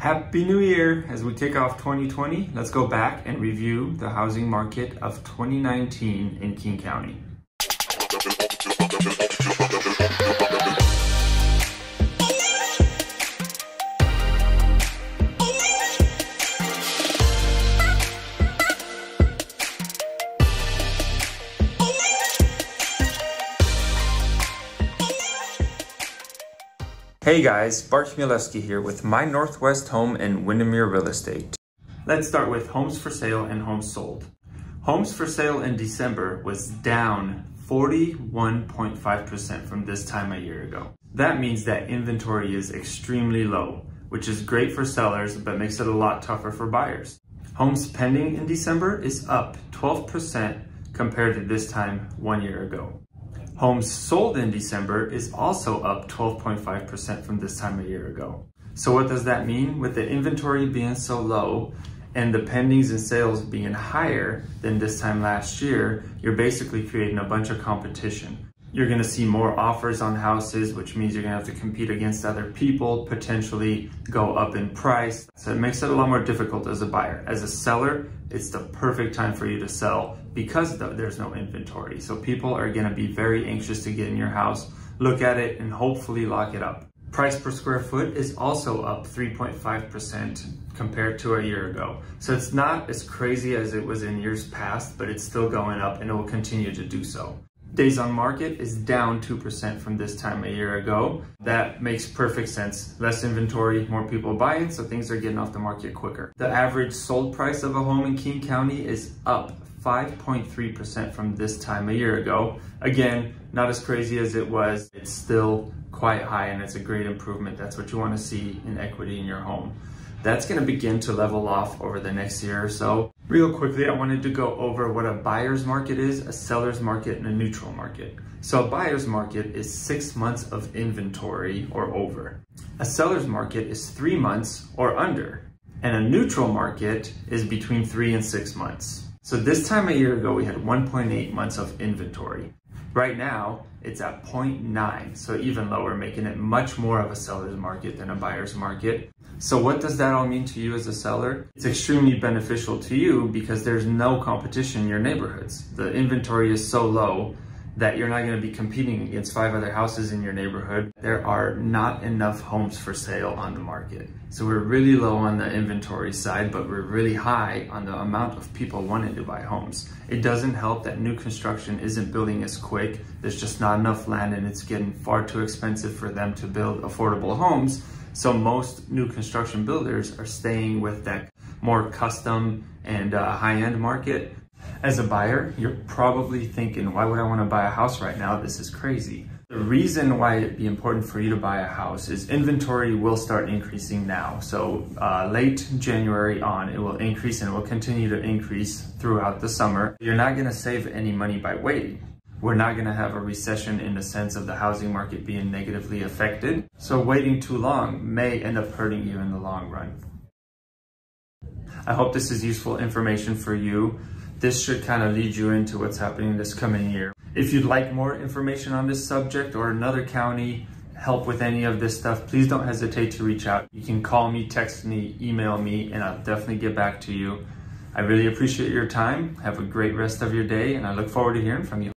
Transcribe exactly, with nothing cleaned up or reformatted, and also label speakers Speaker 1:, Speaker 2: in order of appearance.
Speaker 1: Happy New Year! As we kick off twenty twenty, let's go back and review the housing market of twenty nineteen in King County. Hey guys, Bart Chmielewski here with My Northwest Home and Windermere Real Estate. Let's start with homes for sale and homes sold. Homes for sale in December was down forty-one point five percent from this time a year ago. That means that inventory is extremely low, which is great for sellers but makes it a lot tougher for buyers. Homes pending in December is up twelve percent compared to this time one year ago. Homes sold in December is also up twelve point five percent from this time a year ago. So what does that mean? With the inventory being so low and the pendings and sales being higher than this time last year, you're basically creating a bunch of competition. You're gonna see more offers on houses, which means you're gonna have to compete against other people, potentially go up in price. So it makes it a lot more difficult as a buyer. As a seller, it's the perfect time for you to sell because there's no inventory. So people are gonna be very anxious to get in your house, look at it, and hopefully lock it up. Price per square foot is also up three point five percent compared to a year ago. So it's not as crazy as it was in years past, but it's still going up and it will continue to do so. Days on market is down two percent from this time a year ago. That makes perfect sense. Less inventory, more people buying, so things are getting off the market quicker. The average sold price of a home in King County is up five point three percent from this time a year ago. Again, not as crazy as it was. It's still quite high and it's a great improvement. That's what you want to see in equity in your home. That's going to begin to level off over the next year or so. Real quickly, I wanted to go over what a buyer's market is, a seller's market, and a neutral market. So a buyer's market is six months of inventory or over. A seller's market is three months or under. And a neutral market is between three and six months. So this time a year ago, we had one point eight months of inventory. Right now, it's at zero point nine, so even lower, making it much more of a seller's market than a buyer's market. So what does that all mean to you as a seller? It's extremely beneficial to you because there's no competition in your neighborhoods. The inventory is so low that you're not going to be competing against five other houses in your neighborhood. There are not enough homes for sale on the market. So we're really low on the inventory side, but we're really high on the amount of people wanting to buy homes. It doesn't help that new construction isn't building as quick. There's just not enough land and it's getting far too expensive for them to build affordable homes. So most new construction builders are staying with that more custom and uh, high-end market. As a buyer, you're probably thinking, why would I want to buy a house right now? This is crazy. The reason why it'd be important for you to buy a house is inventory will start increasing now. So uh, late January on, it will increase and it will continue to increase throughout the summer. You're not going to save any money by waiting. We're not going to have a recession in the sense of the housing market being negatively affected. So waiting too long may end up hurting you in the long run. I hope this is useful information for you. This should kind of lead you into what's happening this coming year. If you'd like more information on this subject or another county, help with any of this stuff, please don't hesitate to reach out. You can call me, text me, email me, and I'll definitely get back to you. I really appreciate your time. Have a great rest of your day, and I look forward to hearing from you.